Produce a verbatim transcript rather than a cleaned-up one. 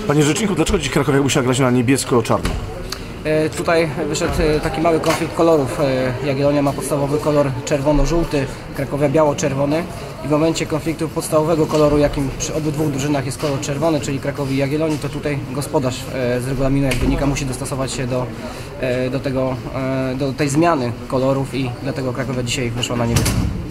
Panie rzeczniku, dlaczego dziś Krakowiak musiała grać na niebiesko-czarno? E, tutaj wyszedł e, taki mały konflikt kolorów. E, Jagiellonia ma podstawowy kolor czerwono-żółty, Krakowia biało-czerwony. I w momencie konfliktu podstawowego koloru, jakim przy obydwu drużynach jest kolor czerwony, czyli Krakowi i Jagiellonii, to tutaj gospodarz e, z regulaminu, jak wynika, musi dostosować się do, e, do, tego, e, do tej zmiany kolorów i dlatego Krakowia dzisiaj wyszła na niebiesko.